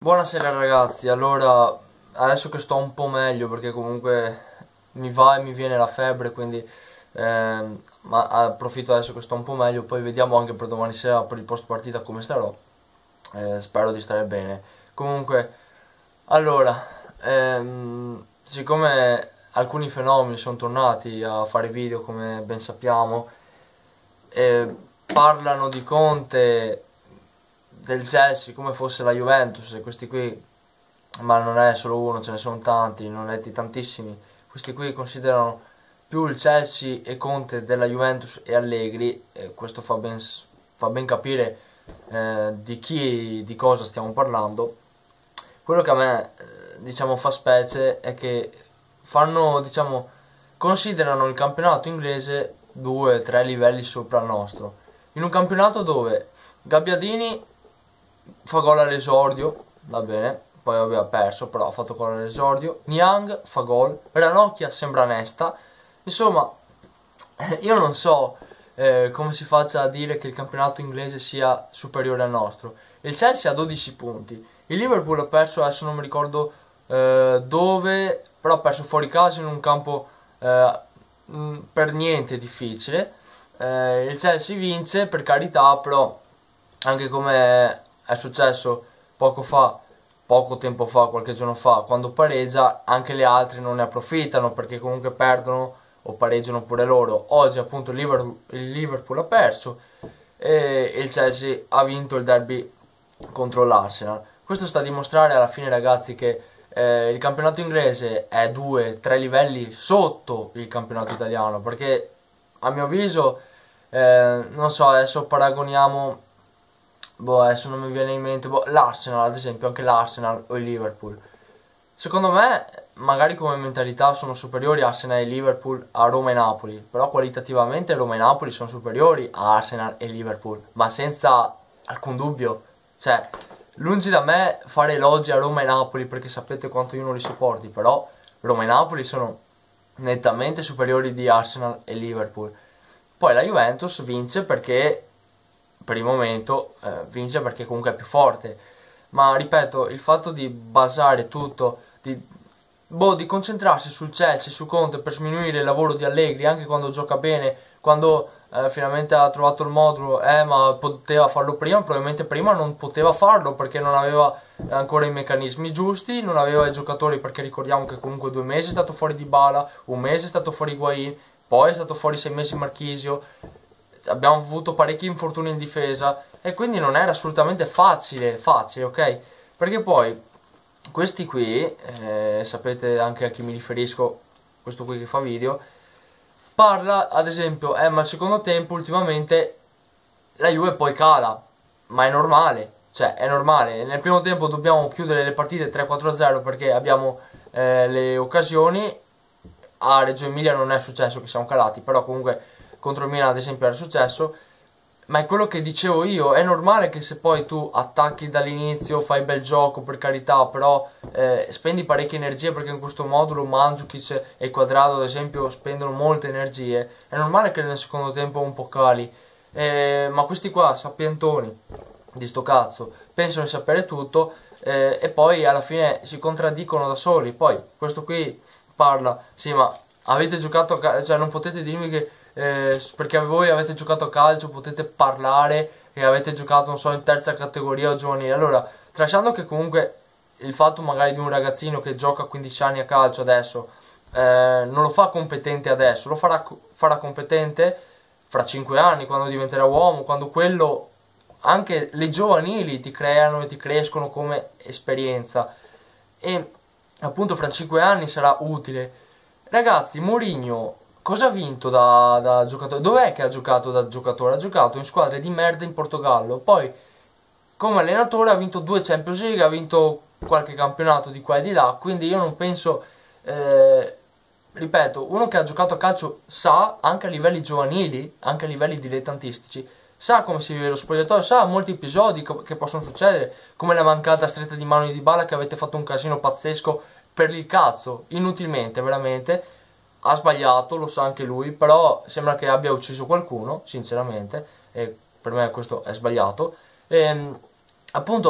Buonasera ragazzi, allora adesso che sto un po' meglio perché comunque mi va e mi viene la febbre, quindi ma approfitto adesso che sto un po' meglio, poi vediamo anche per domani sera per il post partita come starò. Spero di stare bene. Comunque, allora, siccome alcuni fenomeni sono tornati a fare video come ben sappiamo, parlano di Conte, del Chelsea come fosse la Juventus, e questi qui, ma non è solo uno, ce ne sono tanti, non letti tantissimi, questi qui considerano più il Chelsea e Conte della Juventus e Allegri, e questo fa ben capire di cosa stiamo parlando. Quello che a me diciamo fa specie è che considerano il campionato inglese 2-3 livelli sopra il nostro, in un campionato dove Gabbiadini fa gol all'esordio, va bene, poi vabbè ha perso, però ha fatto gol all'esordio. Niang fa gol, Ranocchia sembra Nesta, insomma, io non so come si faccia a dire che il campionato inglese sia superiore al nostro. Il Chelsea ha 12 punti, il Liverpool ha perso, adesso non mi ricordo dove, però ha perso fuori casa in un campo per niente difficile. Il Chelsea vince, per carità, però anche come è successo poco tempo fa, qualche giorno fa, quando pareggia, anche le altre non ne approfittano perché comunque perdono o pareggiano pure loro. Oggi appunto il Liverpool ha perso e il Chelsea ha vinto il derby contro l'Arsenal. Questo sta a dimostrare alla fine, ragazzi, che il campionato inglese è 2-3 livelli sotto il campionato italiano, perché a mio avviso non so, adesso paragoniamo, boh, adesso non mi viene in mente, boh, l'Arsenal ad esempio, anche l'Arsenal o il Liverpool. Secondo me, magari come mentalità sono superiori Arsenal e Liverpool a Roma e Napoli, però qualitativamente Roma e Napoli sono superiori a Arsenal e Liverpool, ma senza alcun dubbio. Cioè, lungi da me fare elogi a Roma e Napoli perché sapete quanto io non li sopporti, però Roma e Napoli sono nettamente superiori di Arsenal e Liverpool. Poi la Juventus vince perché per il momento vince perché comunque è più forte, ma ripeto, il fatto di basare tutto, di concentrarsi sul Chelsea, su Conte per sminuire il lavoro di Allegri anche quando gioca bene, quando finalmente ha trovato il modulo, ma poteva farlo prima, probabilmente prima non poteva farlo perché non aveva ancora i meccanismi giusti, non aveva i giocatori, perché ricordiamo che comunque 2 mesi è stato fuori Dybala, un mese è stato fuori Higuain, poi è stato fuori 6 mesi Marchisio, abbiamo avuto parecchi infortuni in difesa e quindi non era assolutamente facile, ok? Perché poi questi qui, sapete anche a chi mi riferisco, questo qui che fa video, parla ad esempio, ma al secondo tempo ultimamente la Juve poi cala, ma è normale, cioè è normale, nel primo tempo dobbiamo chiudere le partite 3-4-0 perché abbiamo le occasioni. A Reggio Emilia non è successo che siamo calati, però comunque contro il Milan ad esempio era successo. Ma è quello che dicevo io, è normale che se poi tu attacchi dall'inizio, fai bel gioco per carità, però spendi parecchie energie, perché in questo modulo Mandzukic e Quadrado ad esempio spendono molte energie, è normale che nel secondo tempo un po' cali. Ma questi qua, sapientoni di sto cazzo, pensano di sapere tutto e poi alla fine si contraddicono da soli. Poi questo qui parla, sì, ma avete giocato cioè non potete dirmi che perché voi avete giocato a calcio potete parlare che avete giocato, non so, in terza categoria o giovanile. Allora, tralasciando che comunque il fatto magari di un ragazzino che gioca a 15 anni a calcio adesso non lo fa competente adesso, lo farà competente fra 5 anni, quando diventerà uomo, quando quello, anche le giovanili ti creano e ti crescono come esperienza e appunto fra 5 anni sarà utile. Ragazzi, Mourinho cosa ha vinto da giocatore? Dov'è che ha giocato da giocatore? Ha giocato in squadre di merda in Portogallo, poi come allenatore ha vinto 2 Champions League, ha vinto qualche campionato di qua e di là, quindi io non penso, ripeto, uno che ha giocato a calcio sa, anche a livelli giovanili, anche a livelli dilettantistici, sa come si vive lo spogliatoio, sa molti episodi che possono succedere, come la mancata stretta di mano di Dybala, che avete fatto un casino pazzesco per il cazzo, inutilmente, veramente. Ha sbagliato, lo sa anche lui, però sembra che abbia ucciso qualcuno, sinceramente, e per me questo è sbagliato. Appunto,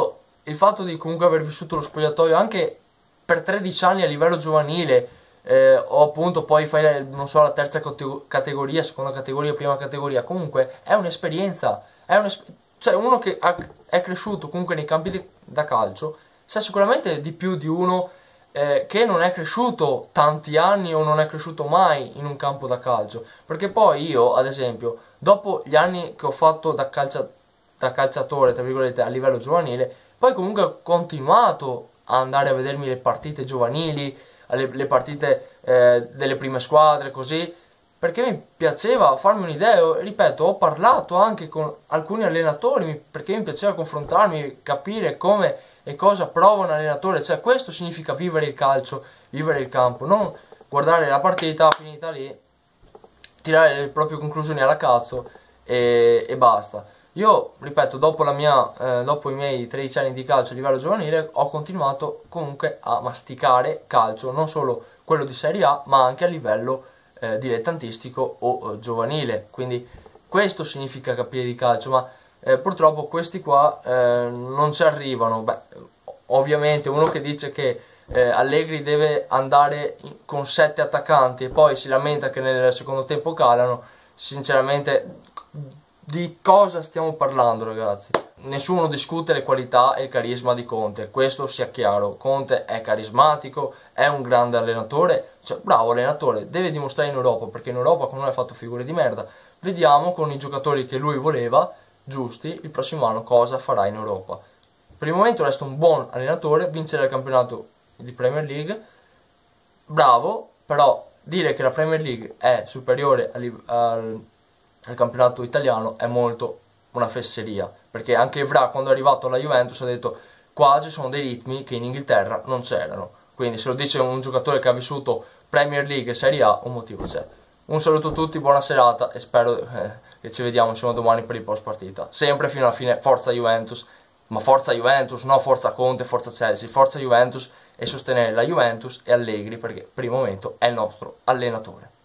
il fatto di comunque aver vissuto lo spogliatoio anche per 13 anni a livello giovanile, o appunto poi fai, non so, la terza categoria, seconda categoria, prima categoria, comunque è un'esperienza, cioè uno che è cresciuto comunque nei campi da calcio sa sicuramente di più di uno che non è cresciuto tanti anni o non è cresciuto mai in un campo da calcio, perché poi io ad esempio dopo gli anni che ho fatto da calciatore tra virgolette a livello giovanile, poi comunque ho continuato a andare a vedermi le partite giovanili, le partite delle prime squadre, così, perché mi piaceva farmi un'idea. Ripeto, ho parlato anche con alcuni allenatori perché mi piaceva confrontarmi, capire come e cosa prova un allenatore. Cioè, questo significa vivere il calcio, vivere il campo, non guardare la partita finita lì, tirare le proprie conclusioni alla cazzo e basta. Io, ripeto, dopo i miei 13 anni di calcio a livello giovanile, ho continuato comunque a masticare calcio, non solo quello di Serie A, ma anche a livello dilettantistico o giovanile. Quindi questo significa capire di calcio, ma purtroppo questi qua non ci arrivano. Beh, ovviamente uno che dice che Allegri deve andare con 7 attaccanti e poi si lamenta che nel secondo tempo calano, sinceramente di cosa stiamo parlando, ragazzi? Nessuno discute le qualità e il carisma di Conte, questo sia chiaro. Conte è carismatico, è un grande allenatore, cioè bravo allenatore, deve dimostrare in Europa, perché in Europa con noi ha fatto figure di merda. Vediamo con i giocatori che lui voleva, giusti, il prossimo anno cosa farà in Europa. Per il momento resta un buon allenatore, vincere il campionato di Premier League, bravo, però dire che la Premier League è superiore al campionato italiano è molto una fesseria, perché anche Evra quando è arrivato alla Juventus ha detto qua ci sono dei ritmi che in Inghilterra non c'erano, quindi se lo dice un giocatore che ha vissuto Premier League e Serie A un motivo c'è. Un saluto a tutti, buona serata e spero che ci vediamo insomma domani per il post partita, sempre fino alla fine. Forza Juventus, ma forza Juventus, no forza Conte, forza Chelsea, forza Juventus, e sostenere la Juventus e Allegri perché per il momento è il nostro allenatore.